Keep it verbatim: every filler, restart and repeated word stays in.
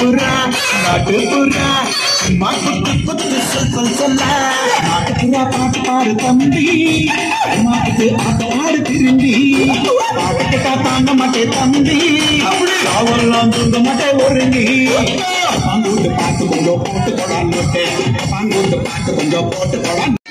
புறா நாட்டு புறா மாட்டு குத்து சொல் சொல் சொல்ல நாட்டு புறா பாட்டு பாடு தம்பி மாட்டுக்கு ஆட்ட ஆடு திரும்பி பாட்டுக்கு தாங்க மாட்டே தம்பி காவல்லாம் தூங்க மாட்டே ஒருங்கி பாங்கூட்டு பாட்டு கொஞ்சம் போட்டு கொடான்னு பாங்கூட்டு பாட்டு கொஞ்சம் போட்டு கொடான்